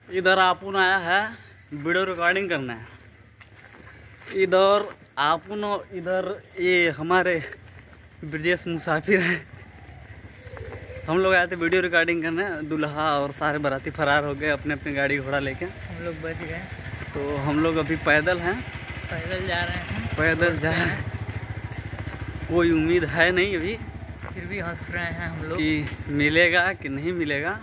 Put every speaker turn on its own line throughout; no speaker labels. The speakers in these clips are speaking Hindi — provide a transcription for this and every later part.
इधर आपुन आया है वीडियो रिकॉर्डिंग करना है। इधर ये हमारे ब्रजेश मुसाफिर हैं। हम लोग आए थे वीडियो रिकॉर्डिंग करने। दूल्हा और सारे बाराती फरार हो गए अपने अपने गाड़ी घोड़ा लेके। हम लोग बच गए। तो हम लोग अभी पैदल हैं, पैदल जा रहे हैं। कोई उम्मीद है नहीं अभी, फिर भी हंस रहे हैं हम लोग कि मिलेगा कि नहीं मिलेगा।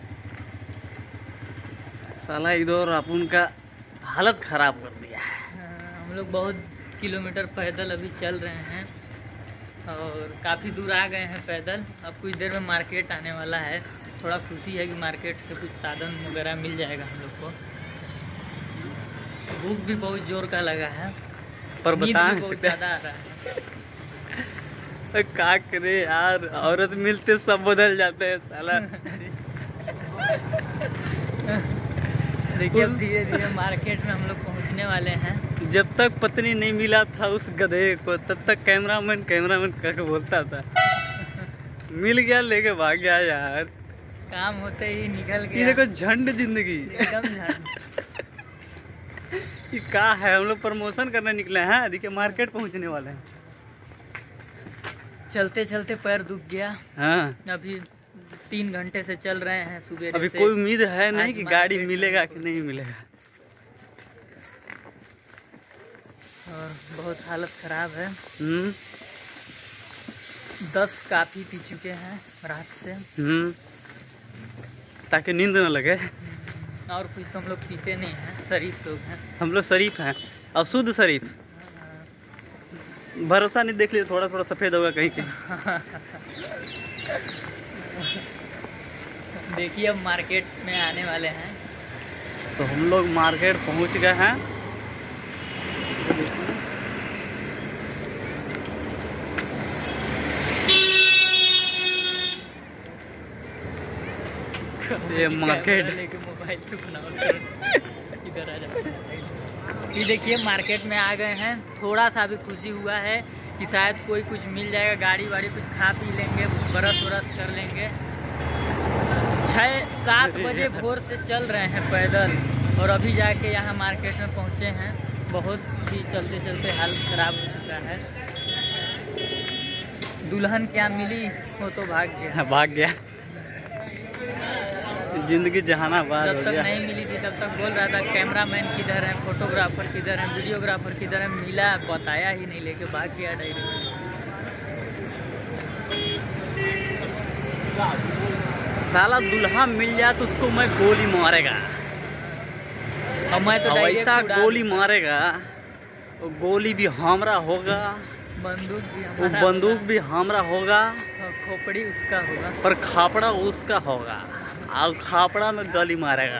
साला इधर अपन का हालत खराब कर दिया है। हम लोग बहुत किलोमीटर पैदल अभी चल रहे हैं और काफ़ी दूर आ गए हैं पैदल। अब कुछ देर में मार्केट आने वाला है। थोड़ा खुशी है कि मार्केट से कुछ साधन वगैरह मिल जाएगा हम लोग को। भूख भी बहुत जोर का लगा है, पर बताएं बहुत ज़्यादा आ रहा है। क्या करे यार, औरत मिलते सब बदल जाते हैं साला। देखिए अब धीरे धीरे मार्केट में हम लोग पहुंचने वाले हैं। जब तक पत्नी नहीं मिला था उस गधे को, तब तक कैमरामैन करके बोलता था। मिल गया, लेके भाग गया यार। काम होते ही निकल गया। ये देखो झंड जिंदगी, एकदम झंड। ये क्या है, हम लोग प्रमोशन करने निकले हैं, देखिए मार्केट पहुंचने वाले हैं। चलते चलते पैर दुख गया। हाँ, अभी 3 घंटे से चल रहे हैं सुबह। अभी कोई उम्मीद है नहीं कि गाड़ी मिलेगा कि नहीं मिलेगा। और बहुत हालत खराब है। 10 काफी पी चुके हैं रात से, ताकि नींद न लगे। और कुछ तो हम लोग पीते नहीं हैं, शरीफ लोग हैं हम लोग। शरीफ हैं और शुद्ध शरीफ। भरोसा नहीं, देख लीजिए थोड़ा थोड़ा सफेद होगा कहीं कहीं। देखिए अब मार्केट में आने वाले हैं। तो हम लोग मार्केट पहुंच गए हैं। ये मार्केट लेके मोबाइल से इधर आ जाओ। ये देखिए मार्केट में आ गए हैं। थोड़ा सा भी खुशी हुआ है कि शायद कोई कुछ मिल जाएगा, गाड़ी वाड़ी कुछ खा पी लेंगे, ब्रश व्रश कर लेंगे। 6-7 बजे भोर से चल रहे हैं पैदल और अभी जाके यहाँ मार्केट में पहुँचे हैं। बहुत ही चलते चलते हालत खराब हो चुका है। दुल्हन क्या मिली हो तो भाग गया। जिंदगी जहानाबाद हो गया। जब तक नहीं मिली थी तब तक बोल रहा था कैमरामैन किधर है, फोटोग्राफर किधर है, वीडियोग्राफर किधर है। मिला, बताया ही नहीं, लेके भाग गया डायरेक्ट। साला दूल्हा मिल जाए तो उसको मैं गोली मारेगा। और मैं तो ऐसा गोली मारेगा, वो गोली भी हमरा होगा, बंदूक भी हमरा होगा, खोपड़ी उसका होगा, पर खापड़ा उसका होगा। और खापड़ा में गोली मारेगा।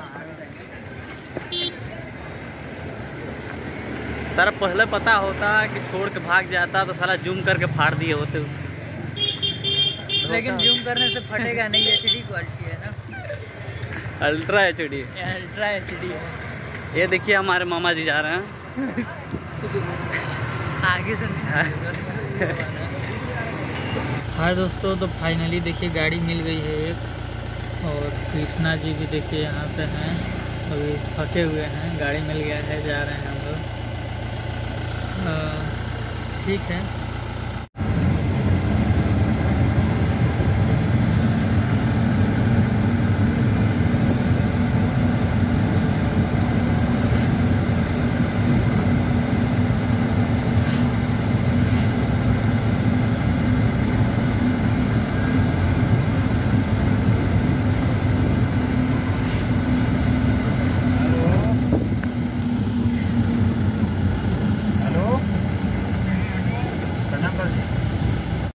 सारा पहले पता होता कि छोड़ के भाग जाता तो साला जूम करके फाड़ दिए होते उसको। लेकिन जूम करने से फटेगा नहीं, HD क्वालिटी है ना, अल्ट्रा HD है। ये देखिए हमारे मामा जी जा रहे हैं। आगे से हाँ दोस्तों, तो फाइनली देखिए गाड़ी मिल गई है एक। और कृष्णा जी भी देखिए यहाँ पे हैं, अभी थके हुए हैं। गाड़ी मिल गया है, जा रहे हैं हम लोग। ठीक है।